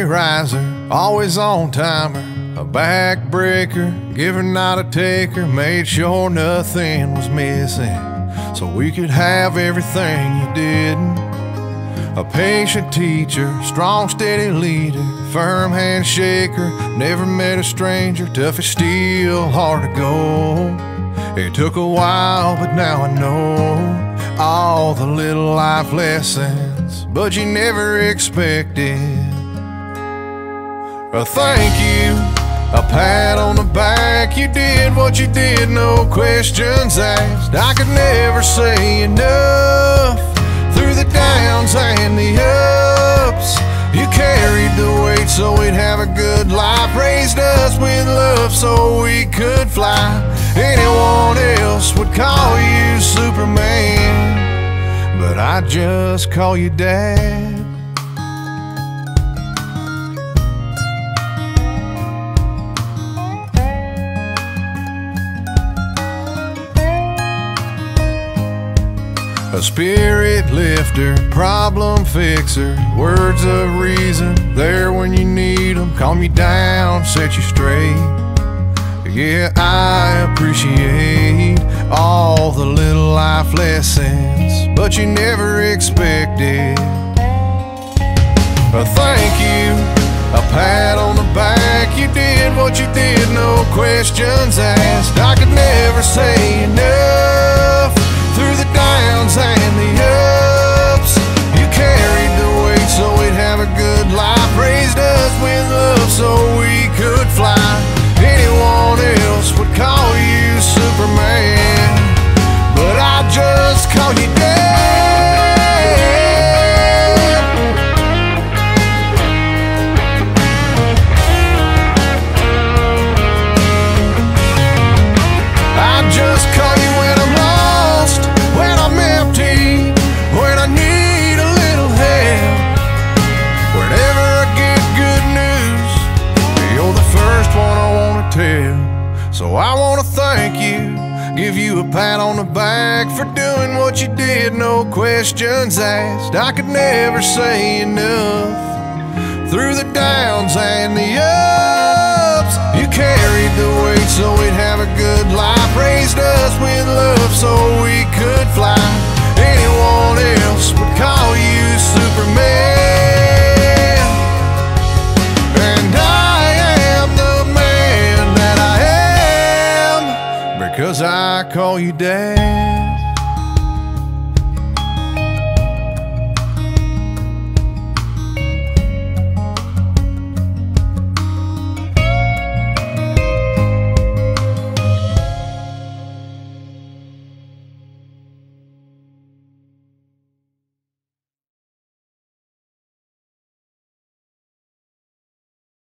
riser, always on timer, a backbreaker, giver not a taker, made sure nothing was missing so we could have everything you didn't. A patient teacher, strong steady leader, firm handshaker, never met a stranger, tough as steel, hard to go. It took a while, but now I know all the little life lessons, but you never expected a thank you, a pat on the back. You did what you did, no questions asked. I could never say enough. Through the downs and the ups, you carried the weight so we'd have a good life. Raised us with love so we could fly. Anyone else would call you Superman, but I just call you Dad. A spirit lifter, problem fixer, words of reason, there when you need them, calm you down, set you straight. Yeah, I appreciate all the little life lessons, but you never expected a thank you, a pat on the back. You did what you did, no questions asked. I could never say enough. Through the downs and the ups, you carried the weight so we'd have a good life. Raised us with love so we could fly. Anyone else would call you Superman, but I just call you Dad. I just call you when I'm lost, when I'm empty, when I need a little help. Whenever I get good news, you're the first one I want to tell. So I want to thank you, give you a pat on the back for doing what you did, no questions asked. I could never say enough. Through the downs and the ups, you carried the weight so we'd have a good life. Raised us with love so we could fly. Anyone else would call you Superman, and I am the man that I am because I call you Dad.